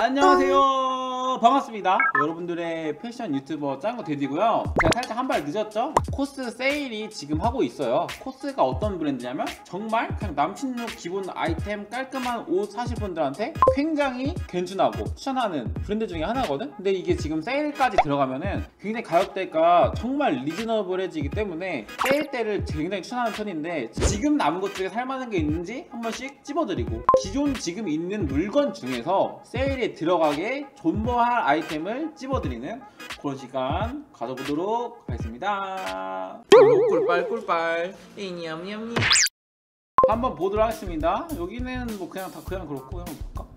안녕하세요, 반갑습니다. 여러분들의 패션 유튜버 짱구 데디고요. 제가 살짝 한 발 늦었죠? 코스 세일이 지금 하고 있어요. 코스가 어떤 브랜드냐면 정말 그냥 남친룩 기본 아이템 깔끔한 옷 사실 분들한테 굉장히 괜찮하고 추천하는 브랜드 중에 하나거든. 근데 이게 지금 세일까지 들어가면은 굉장히 가격대가 정말 리즈너블해지기 때문에 세일 때를 굉장히 추천하는 편인데, 지금 남은 것 중에 살만한 게 있는지 한 번씩 찝어드리고, 기존 지금 있는 물건 중에서 세일에 들어가게 존버할 아이템을 찝어드리는 그런 시간 가져보도록 하겠습니다. 꿀빨 냠냠냠. 한번 보도록 하겠습니다. 여기는 뭐 그냥 다 그냥 그렇고, 한번 볼까?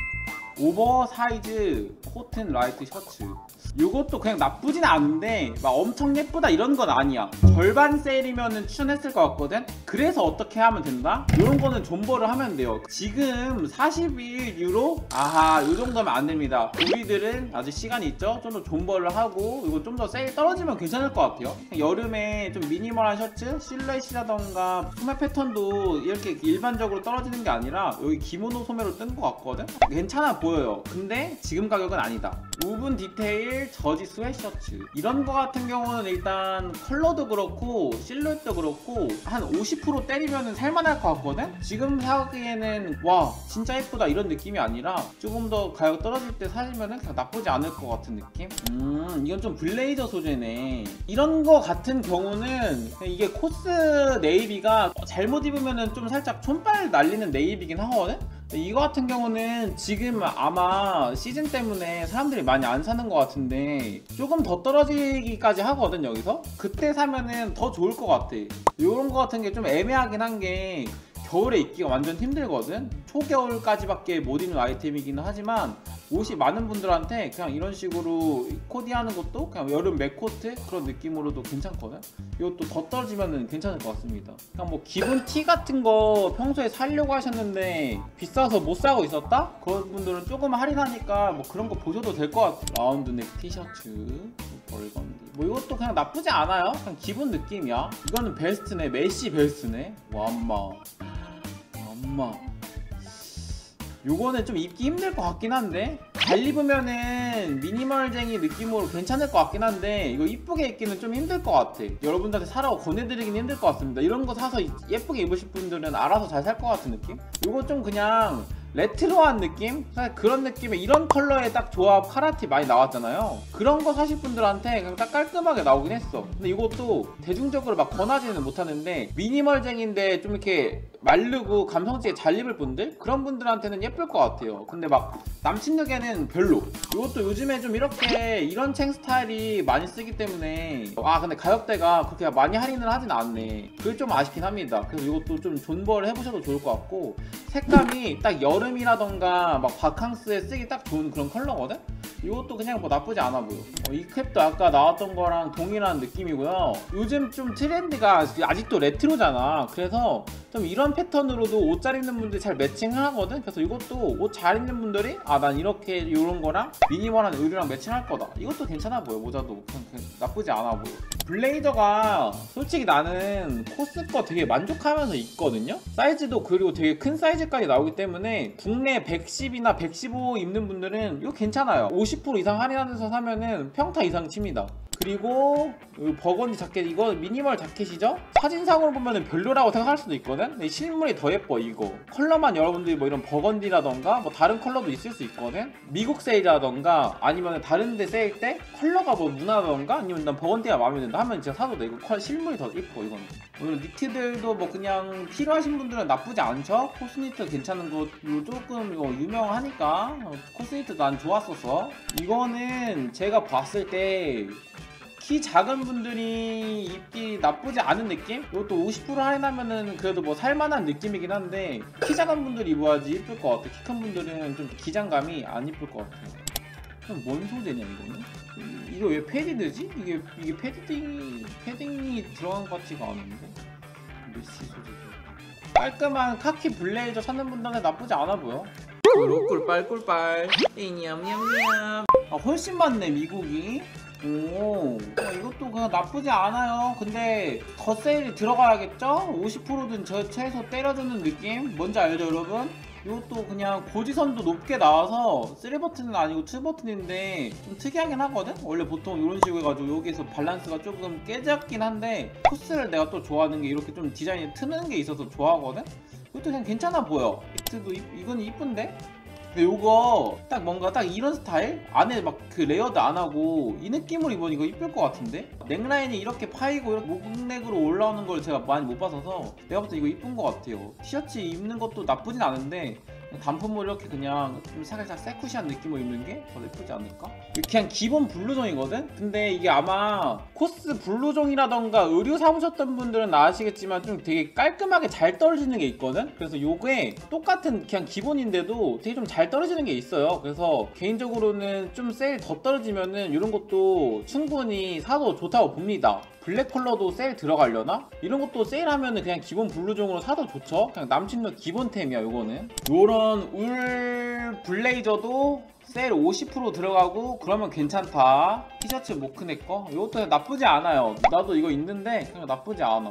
오버사이즈 코튼 라이트 셔츠, 이것도 그냥 나쁘진 않은데 막 엄청 예쁘다 이런 건 아니야. 절반 세일이면은 추천했을 것 같거든. 그래서 어떻게 하면 된다? 이런 거는 존버를 하면 돼요. 지금 41유로? 아하, 이 정도면 안 됩니다. 우리들은 아직 시간이 있죠. 좀 더 존버를 하고 이거 좀 더 세일 떨어지면 괜찮을 것 같아요. 여름에 좀 미니멀한 셔츠, 실루엣이라던가 소매 패턴도 이렇게 일반적으로 떨어지는 게 아니라 여기 기모노 소매로 뜬 것 같거든. 괜찮아 보여요. 근데 지금 가격은 아니다. 우분 디테일 저지 스웨셔츠, 이런 거 같은 경우는 일단 컬러도 그렇고 실루엣도 그렇고 한 50% 때리면 살만할 것 같거든. 지금 사기에는 와 진짜 예쁘다 이런 느낌이 아니라 조금 더 가격 떨어질 때 사시면 그냥 나쁘지 않을 것 같은 느낌. 이건 좀 블레이저 소재네. 이런 거 같은 경우는 이게 코스 네이비가 잘못 입으면 좀 살짝 촌발 날리는 네이비긴 하거든. 이거 같은 경우는 지금 아마 시즌 때문에 사람들이 많이 안 사는 것 같은데 조금 더 떨어지기까지 하거든. 여기서 그때 사면은 더 좋을 것 같아. 이런 거 같은 게 좀 애매하긴 한 게 겨울에 입기가 완전 힘들거든. 초겨울까지밖에 못 입는 아이템이기는 하지만 옷이 많은 분들한테 그냥 이런 식으로 코디하는 것도 그냥 여름 맥코트 그런 느낌으로도 괜찮거든. 이것도 더 떨어지면 괜찮을 것 같습니다. 그냥 뭐 기본 티 같은 거 평소에 사려고 하셨는데 비싸서 못 사고 있었다? 그런 분들은 조금 할인하니까 뭐 그런 거 보셔도 될 것 같아. 라운드넥 티셔츠, 벌건디, 뭐 이것도 그냥 나쁘지 않아요. 그냥 기본 느낌이야. 이거는 베스트네. 메시 베스트네. 완마 요거는 좀 입기 힘들 것 같긴 한데, 잘 입으면은 미니멀쟁이 느낌으로 괜찮을 것 같긴 한데 이거 이쁘게 입기는 좀 힘들 것 같아. 여러분들한테 사라고 권해드리긴 힘들 것 같습니다. 이런 거 사서 예쁘게 입으실 분들은 알아서 잘 살 것 같은 느낌? 요거 좀 그냥 레트로한 느낌? 사실 그런 느낌에 이런 컬러의 딱 조합 카라티 많이 나왔잖아요. 그런 거 사실 분들한테 그냥 딱 깔끔하게 나오긴 했어. 근데 이것도 대중적으로 막 권하지는 못하는데 미니멀쟁인데 좀 이렇게 마르고 감성지게 잘 입을 분들? 그런 분들한테는 예쁠 것 같아요. 근데 막 남친룩에는 별로. 이것도 요즘에 좀 이렇게 이런 챙 스타일이 많이 쓰기 때문에 근데 가격대가 그렇게 많이 할인을 하진 않네. 그게 좀 아쉽긴 합니다. 그래서 이것도 좀 존버를 해보셔도 좋을 것 같고, 색감이 딱 여름이라던가 막 바캉스에 쓰기 딱 좋은 그런 컬러거든? 이것도 그냥 뭐 나쁘지 않아 보여. 이 캡도 아까 나왔던 거랑 동일한 느낌이고요. 요즘 좀 트렌드가 아직도 레트로잖아. 그래서 좀 이런 패턴으로도 옷 잘 입는 분들이 잘 매칭을 하거든. 그래서 이것도 옷 잘 입는 분들이 난 이렇게 이런 거랑 미니멀한 의류랑 매칭할 거다. 이것도 괜찮아 보여. 모자도 그냥 나쁘지 않아 보여. 블레이저가 솔직히 나는 코스 거 되게 만족하면서 입거든요. 사이즈도 그리고 되게 큰 사이즈까지 나오기 때문에 국내 110이나 115 입는 분들은 이거 괜찮아요. 50% 이상 할인하면서 사면은 평타 이상 칩니다. 그리고 버건디 자켓, 이거 미니멀 자켓이죠? 사진상으로 보면 별로라고 생각할 수도 있거든? 근데 실물이 더 예뻐. 이거 컬러만 여러분들이 뭐 이런 버건디라던가 뭐 다른 컬러도 있을 수 있거든? 미국 세일이라던가 아니면 다른 데 세일 때 컬러가 뭐 무난하던가 아니면 난 버건디가 마음에 든다 하면 진짜 사도 돼. 이거 실물이 더 예뻐. 이거는 오늘 니트들도 뭐 그냥 필요하신 분들은 나쁘지 않죠? 코스니트 괜찮은 거 조금 유명하니까 코스니트 난 좋았었어. 이거는 제가 봤을 때 키 작은 분들이 입기 나쁘지 않은 느낌? 이것도 50% 할인하면은 그래도 뭐 살만한 느낌이긴 한데 키 작은 분들이 입어야지 이쁠 것 같아. 키 큰 분들은 좀 기장감이 안 이쁠 것 같아요. 그럼 뭔 소재냐 이거는? 이거 왜 패디드지? 이게 패딩이 들어간 것 같지가 않은데? 메시 소재죠. 깔끔한 카키 블레이저 찾는 분들한테 나쁘지 않아 보여. 꿀빨 냠냠냠. 훨씬 많네 미국이. 오, 이것도 그냥 나쁘지 않아요. 근데 더 세일이 들어가야겠죠? 50%든 저 최소 때려주는 느낌? 뭔지 알죠 여러분? 이것도 그냥 고지선도 높게 나와서 3버튼은 아니고 2버튼인데 좀 특이하긴 하거든? 원래 보통 이런 식으로 해가지고 여기서 밸런스가 조금 깨졌긴 한데 코스를 내가 또 좋아하는 게 이렇게 좀 디자인이 트는 게 있어서 좋아하거든? 이것도 그냥 괜찮아 보여. 비트도 이건 이쁜데? 근데 요거 딱 뭔가 딱 이런 스타일? 안에 막 그 레이어드 안 하고 이 느낌으로 입으면 이거 이쁠 것 같은데? 넥라인이 이렇게 파이고 이렇게 목넥으로 올라오는 걸 제가 많이 못 봐서 내가 볼 때 이거 이쁜 것 같아요. 티셔츠 입는 것도 나쁘진 않은데 단품으로 이렇게 그냥 좀 살짝 세쿠시한 느낌으로 입는 게 더 예쁘지 않을까? 그냥 기본 블루종이거든? 근데 이게 아마 코스 블루종이라던가 의류 사보셨던 분들은 아시겠지만 좀 되게 깔끔하게 잘 떨어지는 게 있거든? 그래서 요게 똑같은 그냥 기본인데도 되게 좀 잘 떨어지는 게 있어요. 그래서 개인적으로는 좀 세일 더 떨어지면은 이런 것도 충분히 사도 좋다고 봅니다. 블랙 컬러도 세일 들어가려나? 이런 것도 세일하면은 그냥 기본 블루종으로 사도 좋죠? 그냥 남친룩 기본템이야 요거는. 요런 울 블레이저도 세일 50% 들어가고 그러면 괜찮다. 티셔츠 모크넥 거 이것도 나쁘지 않아요. 나도 이거 있는데 그냥 나쁘지 않아.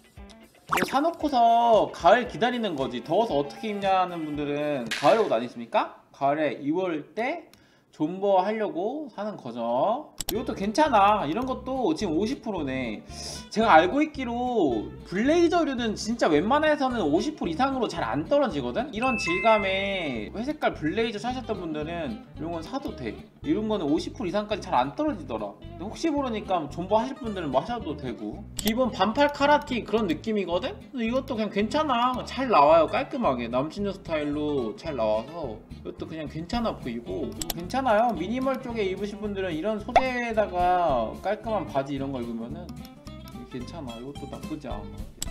이거 사놓고서 가을 기다리는 거지. 더워서 어떻게 입냐는 분들은 가을 옷 아니십니까? 가을에 2월 때 존버 하려고 사는 거죠. 이것도 괜찮아. 이런 것도 지금 50%네. 제가 알고 있기로 블레이저류는 진짜 웬만해서는 50% 이상으로 잘 안 떨어지거든? 이런 질감의 회색깔 블레이저 사셨던 분들은 이런 건 사도 돼. 이런 거는 50% 이상까지 잘 안 떨어지더라. 근데 혹시 모르니까 존버 하실 분들은 뭐 하셔도 되고. 기본 반팔 카라티 그런 느낌이거든? 이것도 그냥 괜찮아. 잘 나와요. 깔끔하게 남친룩 스타일로 잘 나와서 이것도 그냥 괜찮아 보이고 괜찮아요. 미니멀 쪽에 입으신 분들은 이런 소재에다가 깔끔한 바지 이런 거 입으면은 괜찮아. 이것도 나쁘지 않아.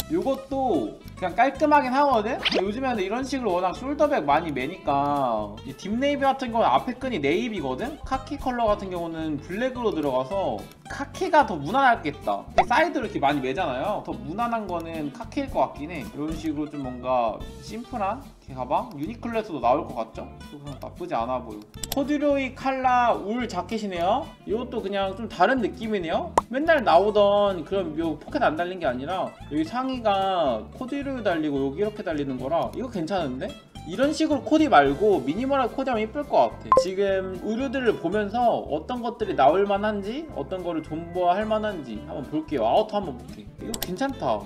이것도 그냥 깔끔하긴 하거든? 요즘에는 이런 식으로 워낙 숄더백 많이 매니까 이 딥네이비 같은 경우는 앞에 끈이 네이비거든? 카키 컬러 같은 경우는 블랙으로 들어가서 카키가 더 무난하겠다. 사이드로 이렇게 많이 매잖아요. 더 무난한 거는 카키일 것 같긴 해. 이런 식으로 좀 뭔가 심플한 가방? 유니클로에서도 나올 것 같죠? 그냥 나쁘지 않아 보여. 코듀로이 칼라 울 자켓이네요. 이것도 그냥 좀 다른 느낌이네요. 맨날 나오던 그런 요 포켓 안 달린 게 아니라 여기 상의가 코듀로이 달리고 여기 이렇게 달리는 거라 이거 괜찮은데? 이런 식으로 코디 말고 미니멀하게 코디하면 이쁠 것 같아. 지금 의류들을 보면서 어떤 것들이 나올 만한지 어떤 거를 존버할 만한지 한번 볼게요. 아우터 한번 볼게. 이거 괜찮다.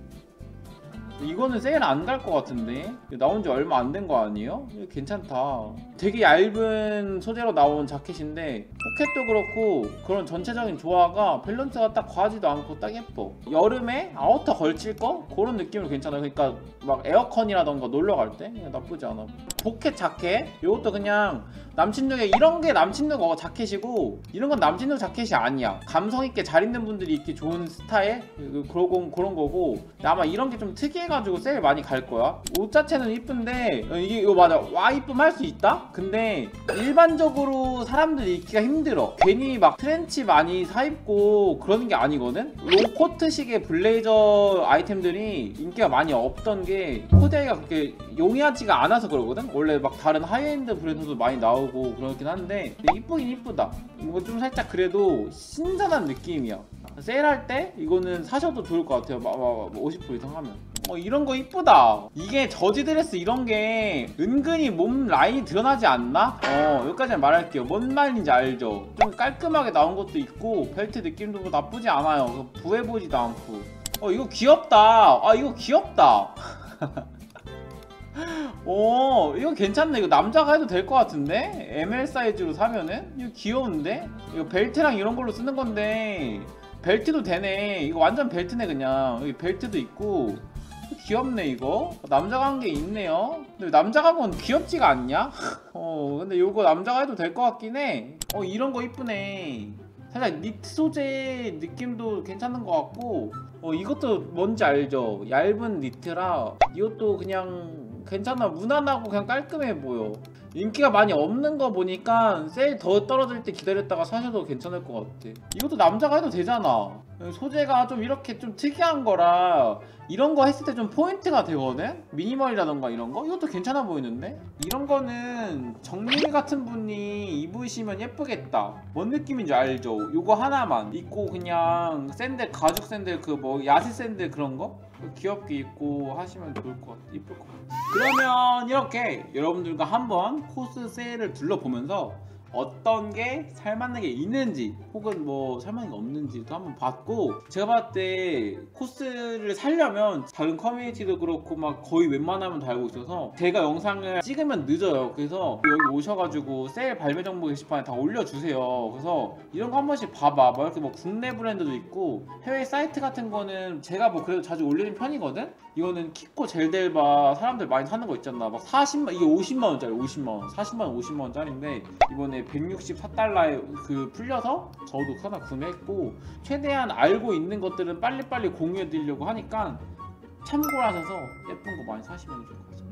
이거는 세일 안 갈 것 같은데? 나온 지 얼마 안 된 거 아니에요? 이거 괜찮다. 되게 얇은 소재로 나온 자켓인데 포켓도 그렇고 그런 전체적인 조화가 밸런스가 딱 과하지도 않고 딱 예뻐. 여름에 아우터 걸칠 거? 그런 느낌으로 괜찮아. 그러니까 막 에어컨이라던가 놀러 갈 때 나쁘지 않아. 포켓 자켓? 이것도 그냥 남친룩에 이런 게 남친룩 자켓이고 이런 건 남친룩 자켓이 아니야. 감성 있게 잘 입는 분들이 입기 좋은 스타일? 그런 거고 아마 이런 게 좀 특이해가지고 세일 많이 갈 거야. 옷 자체는 이쁜데 이게 이거 맞아. 와 이쁨 할 수 있다? 근데 일반적으로 사람들이 입기가 힘들어. 괜히 막 트렌치 많이 사입고 그러는 게 아니거든? 롱코트식의 블레이저 아이템들이 인기가 많이 없던 게 코디하기가 그렇게 용이하지가 않아서 그러거든? 원래 막 다른 하이엔드 브랜드도 많이 나오고 그렇긴 한데 이쁘긴 이쁘다. 이거 좀 살짝 그래도 신선한 느낌이야. 세일할 때 이거는 사셔도 좋을 것 같아요. 50% 이상 하면. 이런 거 이쁘다. 이게 저지 드레스 이런 게 은근히 몸 라인이 드러나지 않나? 여기까지만 말할게요. 뭔 말인지 알죠? 좀 깔끔하게 나온 것도 있고 벨트 느낌도 나쁘지 않아요. 부해 보지도 않고. 이거 귀엽다. 이거 귀엽다. 이거 괜찮네. 이거 남자가 해도 될 것 같은데? ML 사이즈로 사면은? 이거 귀여운데? 이거 벨트랑 이런 걸로 쓰는 건데 벨트도 되네. 이거 완전 벨트네 그냥. 여기 벨트도 있고 귀엽네 이거. 남자가 한 게 있네요. 근데 남자가 한 건 귀엽지가 않냐? 근데 이거 남자가 해도 될 것 같긴 해. 이런 거 이쁘네. 살짝 니트 소재 느낌도 괜찮은 것 같고 이것도 뭔지 알죠? 얇은 니트라 이것도 그냥 괜찮아. 무난하고 그냥 깔끔해 보여. 인기가 많이 없는 거 보니까 세일 더 떨어질 때 기다렸다가 사셔도 괜찮을 것 같아. 이것도 남자가 해도 되잖아. 소재가 좀 이렇게 좀 특이한 거라 이런 거 했을 때 좀 포인트가 되거든? 미니멀이라던가 이런 거? 이것도 괜찮아 보이는데? 이런 거는 정리 같은 분이 입으시면 예쁘겠다. 뭔 느낌인지 알죠? 요거 하나만 입고 그냥 샌들, 가죽 샌들, 야시 샌들 그런 거? 귀엽게 입고 하시면 좋을 것 같아. 이쁠 것 같아. 그러면 이렇게 여러분들과 한번 코스 세일을 둘러보면서 어떤 게 살만한 게 있는지 혹은 뭐 살만한 게 없는지도 한번 봤고, 제가 봤을 때 코스를 살려면 다른 커뮤니티도 그렇고 막 거의 웬만하면 다 알고 있어서 제가 영상을 찍으면 늦어요. 그래서 여기 오셔가지고 세일 발매 정보 게시판에 다 올려주세요. 그래서 이런 거 한 번씩 봐봐. 뭐 이렇게 뭐 국내 브랜드도 있고 해외 사이트 같은 거는 제가 뭐 그래도 자주 올리는 편이거든. 이거는 키코 젤델바 사람들 많이 사는 거 있잖아. 막 40만, 이게 50만 원짜리, 50만 원, 40만 원, 50만 원짜리인데 이번에 164달러에 그 풀려서 저도 하나 구매했고, 최대한 알고 있는 것들은 빨리빨리 공유해 드리려고 하니까 참고를 하셔서 예쁜 거 많이 사시면 좋을 것 같습니다.